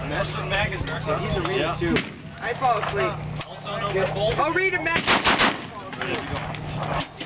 That's some magazine. He's a reader too. I fall asleep. Also known for both. Oh, read a magazine.